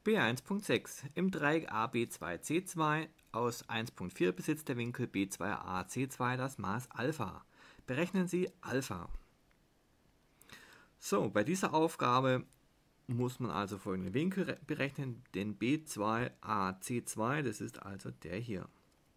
B1.6. Im Dreieck AB2C2 aus 1.4 besitzt der Winkel B2AC2 das Maß Alpha. Berechnen Sie Alpha. So, bei dieser Aufgabe muss man also folgenden Winkel berechnen, den B2AC2, das ist also der hier.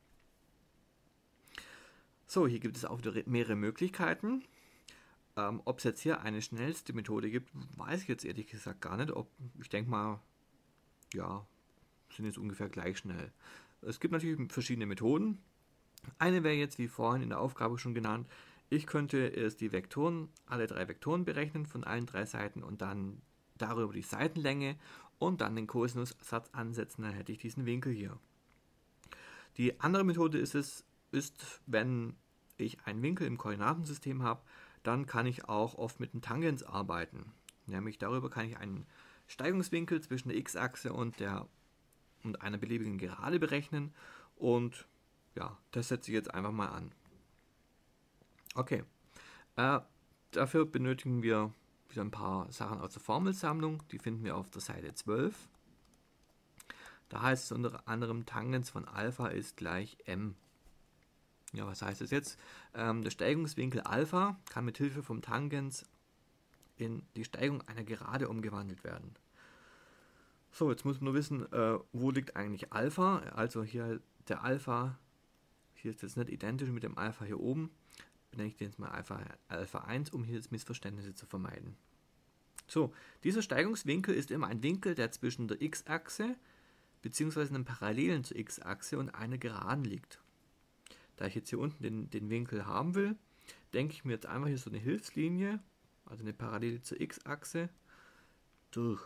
So, hier gibt es auch mehrere Möglichkeiten. Ob es jetzt hier eine schnellste Methode gibt, weiß ich jetzt ehrlich gesagt gar nicht. Ich denke mal, ja, sind jetzt ungefähr gleich schnell. Es gibt natürlich verschiedene Methoden. Eine wäre jetzt, wie vorhin in der Aufgabe schon genannt, ich könnte erst die Vektoren, alle drei Vektoren berechnen von allen drei Seiten und dann darüber die Seitenlänge und dann den Kosinus-Satz ansetzen, dann hätte ich diesen Winkel hier. Die andere Methode ist, wenn ich einen Winkel im Koordinatensystem habe, dann kann ich auch oft mit dem Tangens arbeiten. Nämlich darüber kann ich einen Steigungswinkel zwischen der x-Achse und einer beliebigen Gerade berechnen und ja, das setze ich jetzt einfach mal an. Okay, dafür benötigen wir wieder ein paar Sachen aus der Formelsammlung, die finden wir auf der Seite 12. Da heißt es unter anderem, Tangens von Alpha ist gleich m. Ja, was heißt das jetzt? Der Steigungswinkel Alpha kann mit Hilfe vom Tangens in die Steigung einer Gerade umgewandelt werden. So, jetzt muss man nur wissen, wo liegt eigentlich Alpha? Also hier der Alpha, hier ist jetzt nicht identisch mit dem Alpha hier oben. Benenne ich den jetzt mal Alpha 1, um hier jetzt Missverständnisse zu vermeiden. So, dieser Steigungswinkel ist immer ein Winkel, der zwischen der x-Achse bzw. einem Parallelen zur x-Achse und einer Geraden liegt. Da ich jetzt hier unten den Winkel haben will, denke ich mir jetzt einfach hier so eine Hilfslinie, also eine Parallele zur x-Achse, durch.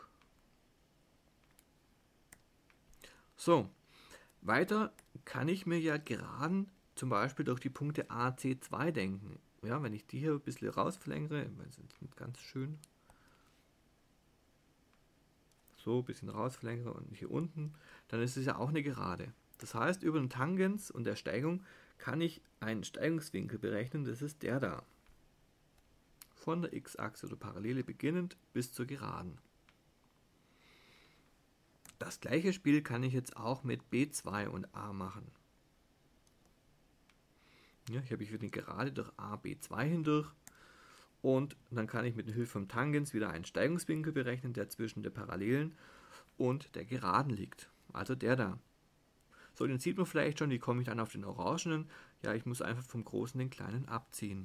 So, weiter kann ich mir ja Geraden zum Beispiel durch die Punkte AC2 denken. Ja, wenn ich die hier ein bisschen rausverlängere, das ist nicht ganz schön, so ein bisschen rausverlängere und hier unten, dann ist es ja auch eine Gerade. Das heißt, über den Tangens und der Steigung kann ich einen Steigungswinkel berechnen, das ist der da. Von der x-Achse oder Parallele beginnend bis zur Geraden. Das gleiche Spiel kann ich jetzt auch mit B2 und A machen. Ja, hier habe ich wieder eine Gerade durch A, B2 hindurch. Und dann kann ich mit Hilfe vom Tangens wieder einen Steigungswinkel berechnen, der zwischen der Parallelen und der Geraden liegt. Also der da. So, den sieht man vielleicht schon, wie komme ich dann auf den Orangenen? Ja, ich muss einfach vom Großen den Kleinen abziehen.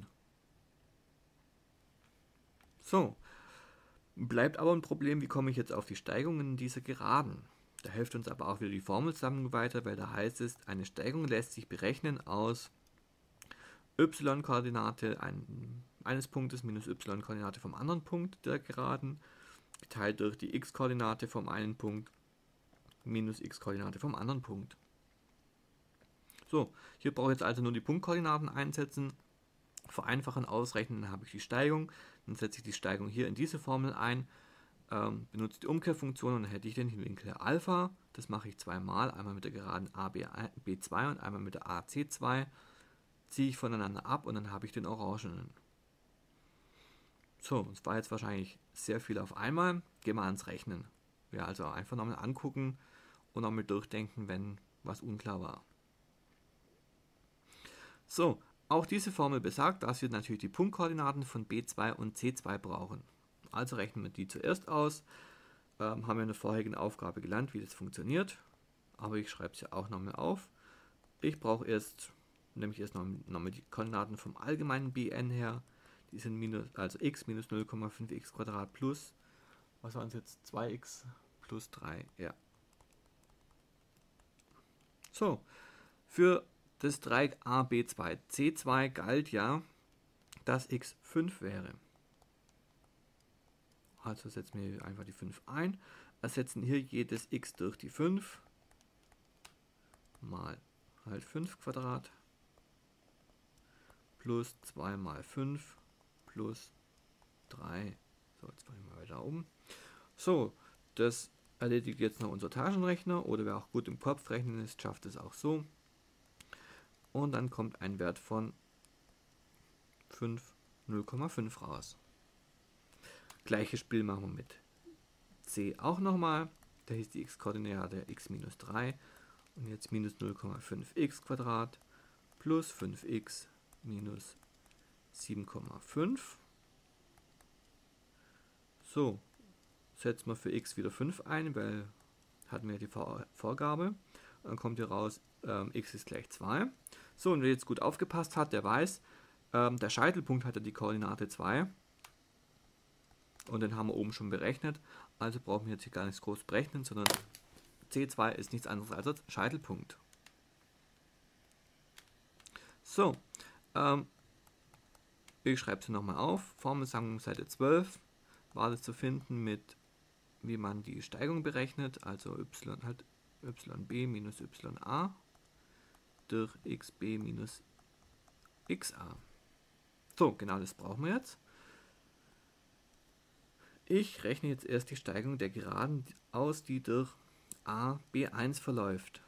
So, bleibt aber ein Problem, wie komme ich jetzt auf die Steigungen dieser Geraden? Da hilft uns aber auch wieder die Formelsammlung weiter, weil da heißt es, eine Steigung lässt sich berechnen aus y-Koordinate eines Punktes minus y-Koordinate vom anderen Punkt der Geraden, geteilt durch die x-Koordinate vom einen Punkt minus x-Koordinate vom anderen Punkt. So, hier brauche ich jetzt also nur die Punktkoordinaten einsetzen, vereinfachen, ausrechnen, dann habe ich die Steigung, dann setze ich die Steigung hier in diese Formel ein, benutze die Umkehrfunktion und dann hätte ich den Winkel Alpha, das mache ich zweimal, einmal mit der Geraden AB2 und einmal mit der AC2, ziehe ich voneinander ab und dann habe ich den Orangenen. So, das war jetzt wahrscheinlich sehr viel auf einmal, gehen wir ans Rechnen. Ja, also einfach nochmal angucken und nochmal durchdenken, wenn was unklar war. So, auch diese Formel besagt, dass wir natürlich die Punktkoordinaten von B2 und C2 brauchen. Also rechnen wir die zuerst aus. Haben wir in der vorherigen Aufgabe gelernt, wie das funktioniert. Aber ich schreibe es ja auch nochmal auf. Ich brauche nämlich erst nochmal die Koordinaten vom allgemeinen Bn her. Die sind also x minus 0,5x² plus, was waren es jetzt, 2x plus 3, ja. So, für das Dreieck AB2C2 galt ja, dass x 5 wäre. Also setzen wir einfach die 5 ein, ersetzen hier jedes x durch die 5 mal halt 5 Quadrat plus 2 mal 5 plus 3. So, jetzt machen wir weiter um. So, das erledigt jetzt noch unser Taschenrechner oder wer auch gut im Kopf rechnen ist, schafft es auch so. Und dann kommt ein Wert von 0,5 raus. Gleiches Spiel machen wir mit C auch nochmal. Da hieß die x-Koordinate x minus 3 und jetzt minus 0,5x² plus 5x minus 7,5. So, setzen wir für x wieder 5 ein, weil hatten wir die Vorgabe. Dann kommt hier raus, x ist gleich 2. So, und wer jetzt gut aufgepasst hat, der weiß, der Scheitelpunkt hatte die Koordinate 2. Und den haben wir oben schon berechnet. Also brauchen wir jetzt hier gar nichts groß berechnen, sondern C2 ist nichts anderes als der Scheitelpunkt. So, ich schreibe sie nochmal auf. Formelsammlung Seite 12 war das zu finden mit, wie man die Steigung berechnet, also y halt yb minus ya durch xb minus xa. So, genau das brauchen wir jetzt. Ich rechne jetzt erst die Steigung der Geraden aus, die durch a b1 verläuft.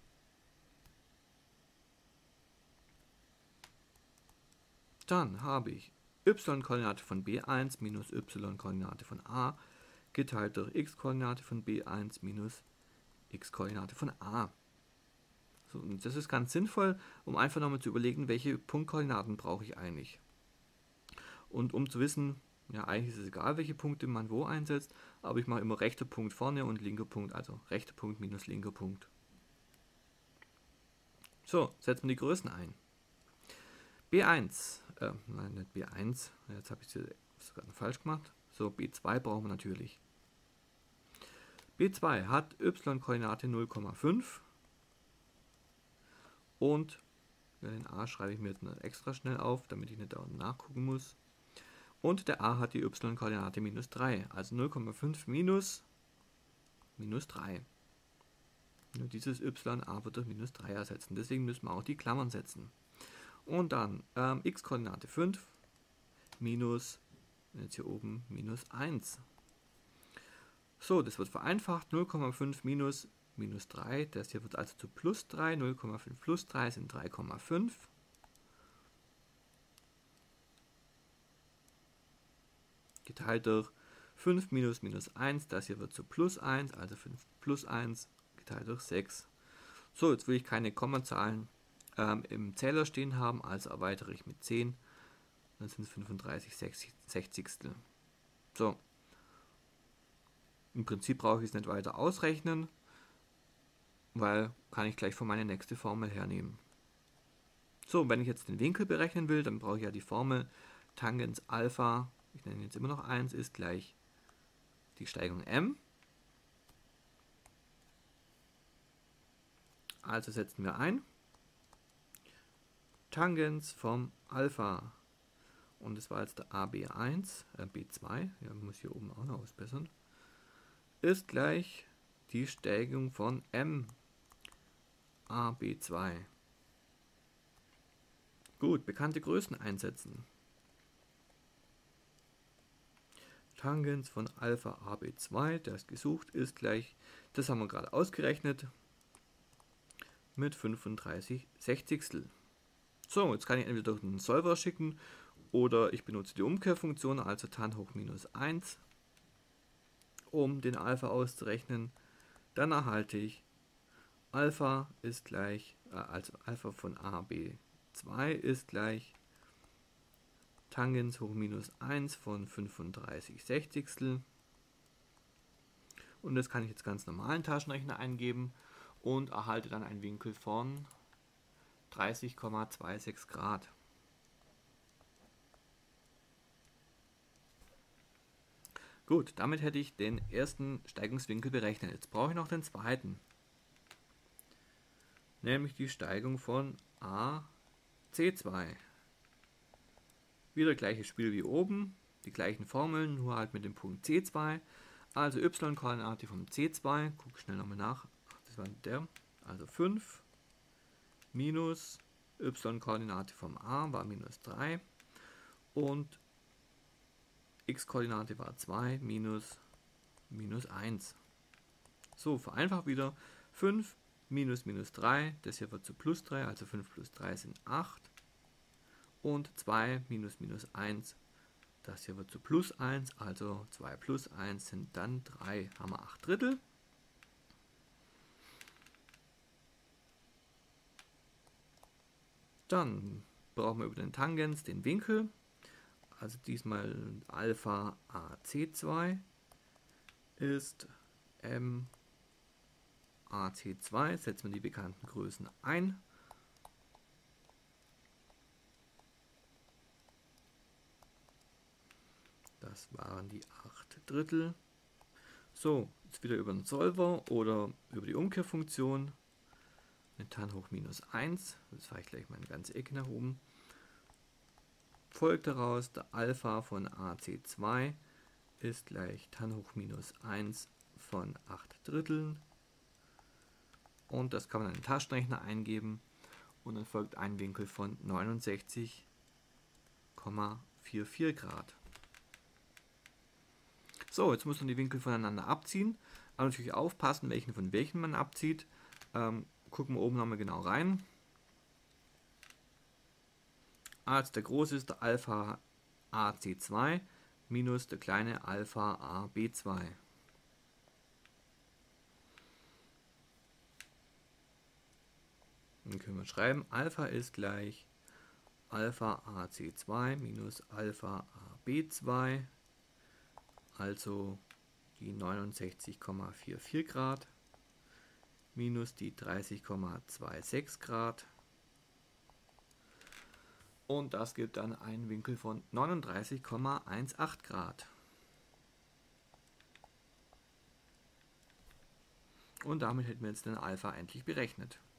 Dann habe ich y-Koordinate von b1 minus y-Koordinate von a geteilt durch x-Koordinate von b1 minus x-Koordinate von a. So, und das ist ganz sinnvoll, um einfach nochmal zu überlegen, welche Punktkoordinaten brauche ich eigentlich. Und um zu wissen, ja, eigentlich ist es egal, welche Punkte man wo einsetzt, aber ich mache immer rechter Punkt vorne und linker Punkt, also rechter Punkt minus linker Punkt. So, setzen wir die Größen ein. B1, nein, nicht B1, jetzt habe ich es gerade falsch gemacht. So, B2 brauchen wir natürlich. B2 hat y-Koordinate 0,5 und den a schreibe ich mir jetzt extra schnell auf, damit ich nicht da nachgucken muss. Und der a hat die y-Koordinate minus 3, also 0,5 minus 3. Nur dieses y(a) wird durch minus 3 ersetzen, deswegen müssen wir auch die Klammern setzen. Und dann x-Koordinate 5 minus, jetzt hier oben, minus 1. So, das wird vereinfacht, 0,5 minus 3, das hier wird also zu plus 3, 0,5 plus 3 sind 3,5. Geteilt durch 5 minus 1, das hier wird zu plus 1, also 5 plus 1 geteilt durch 6. So, jetzt will ich keine Kommazahlen im Zähler stehen haben, also erweitere ich mit 10, dann sind es 35 Sechzigstel. So, im Prinzip brauche ich es nicht weiter ausrechnen, weil kann ich gleich für meine nächste Formel hernehmen. So, wenn ich jetzt den Winkel berechnen will, dann brauche ich ja die Formel Tangens Alpha, ich nenne jetzt immer noch 1, ist gleich die Steigung m. Also setzen wir ein Tangens vom Alpha, und das war jetzt der AB1, B2, ja, muss hier oben auch noch ausbessern, ist gleich die Steigung von m AB2. Gut, bekannte Größen einsetzen. Tangens von Alpha AB2, das gesucht ist gleich, das haben wir gerade ausgerechnet, mit 35 Sechzigstel. So, jetzt kann ich entweder durch einen Solver schicken oder ich benutze die Umkehrfunktion, also tan hoch minus 1, um den Alpha auszurechnen. Dann erhalte ich Alpha ist gleich, also Alpha von AB2 ist gleich Tangens hoch minus 1 von 35 Sechzigstel. Und das kann ich jetzt ganz normalen Taschenrechner eingeben und erhalte dann einen Winkel von 30,26 Grad. Gut, damit hätte ich den ersten Steigungswinkel berechnet. Jetzt brauche ich noch den zweiten, nämlich die Steigung von AC2. Wieder gleiches Spiel wie oben, die gleichen Formeln, nur halt mit dem Punkt C2. Also y-Koordinate vom C2, guck schnell nochmal nach, das war der, also 5 minus y-Koordinate vom A war minus 3 und x-Koordinate war 2 minus 1. So, vereinfacht wieder 5 minus 3, das hier wird zu plus 3, also 5 plus 3 sind 8 und 2 minus 1, das hier wird zu plus 1, also 2 plus 1 sind dann 3, haben wir 8 Drittel. Dann brauchen wir über den Tangens den Winkel, also diesmal Alpha AC2 ist m AC2, setzen wir die bekannten Größen ein. Das waren die 8/3. So, jetzt wieder über den Solver oder über die Umkehrfunktion. Mit tan hoch minus 1, das fahre ich gleich mal eine ganze Ecke nach oben. Folgt daraus, der Alpha von AC2 ist gleich tan hoch minus 1 von 8/3. Und das kann man in den Taschenrechner eingeben und dann folgt ein Winkel von 69,44 Grad. So, jetzt muss man die Winkel voneinander abziehen, aber natürlich aufpassen, welchen von welchen man abzieht. Gucken wir oben nochmal genau rein. Also der große ist der Alpha AC2 minus der kleine Alpha AB2. Dann können wir schreiben, Alpha ist gleich Alpha AC2 minus Alpha AB2, also die 69,44 Grad minus die 30,26 Grad. Und das gibt dann einen Winkel von 39,18 Grad. Und damit hätten wir jetzt den Alpha endlich berechnet.